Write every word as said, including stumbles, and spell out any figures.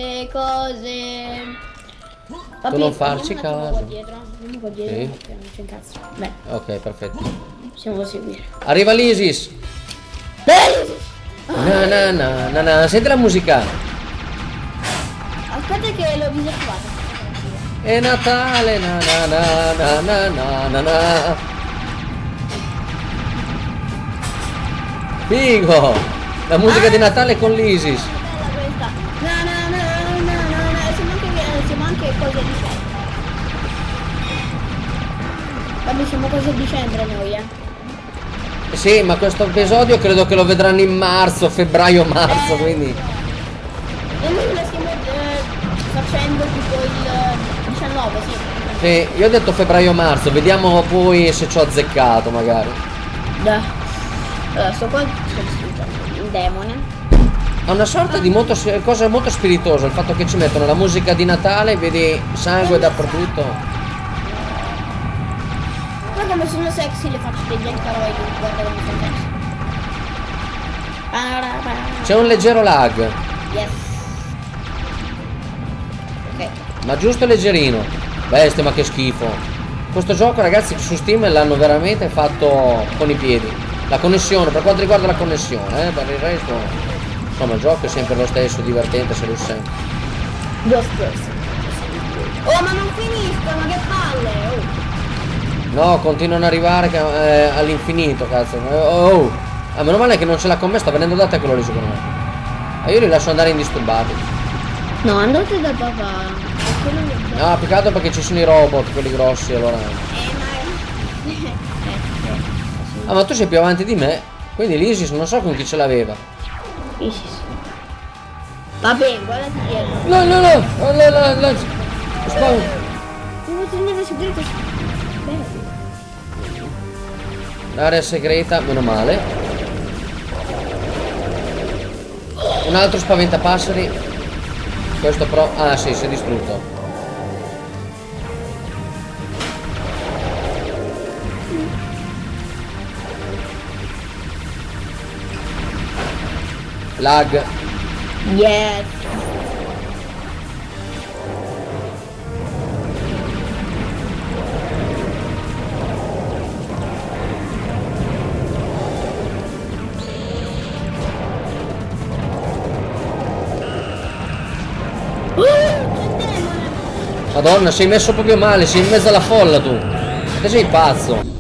le cose. Vabbè, Tu non farci andiamo un attimo caso. qua dietro. Andiamo qua dietro. Sì. Perché non c'è un cazzo. Beh, Ok, perfetto. possiamo seguire. Arriva l'Isis. Na na na na na. Senti la musica. Aspetta che l'ho disattivato. È Natale. Na na na na na na na na. Figo. La musica di Natale con l'Isis. Bella questa. Na na na na na na. Siamo anche, siamo anche cose a dicembre. Vabbè, siamo cose a dicembre noi, eh. Sì, ma questo episodio credo che lo vedranno in marzo, febbraio, marzo, Eh, quindi. E noi lo stiamo eh, facendo tipo il diciannove, sì. Sì, io ho detto febbraio, marzo, vediamo poi se ci ho azzeccato magari. Da. Allora, sto qua sto distruggendo il demone. Ha una sorta di molto, cosa molto spiritosa, il fatto che ci mettono la musica di Natale, vedi sangue dappertutto. Guarda come sono sexy le facce degli ancaroi, guarda come sono sexy. Parapara. C'è un leggero lag, Yes. Ok. ma giusto leggerino. Bestia, ma che schifo. Questo gioco, ragazzi, su Steam l'hanno veramente fatto con i piedi. La connessione, per quanto riguarda la connessione, eh, per il resto, insomma, il gioco è sempre lo stesso, divertente, se lo sempre. Ghost person. Oh, ma non finiscono, che palle! Oh. No, continuano ad arrivare eh, all'infinito, cazzo. Oh, ah, meno male che non ce l'ha con me, sta venendo da te quello lì, secondo me. Ah, io li lascio andare indisturbati. No, andate da papà. No, più che altro perché ci sono i robot, quelli grossi, allora. Eh, ma... Ah, ma tu sei più avanti di me, quindi l'Isis non so con chi ce l'aveva. Isis. Vabbè, guardati dietro. No, no, no, no, no, no, no. Spawn. Devo tenere segreto. Bene. L'area segreta, meno male. Un altro spaventapasseri. Questo però... Ah sì, si è distrutto. Lag. Yes. Madonna, sei messo proprio male, sei in mezzo alla folla tu. Te sei pazzo.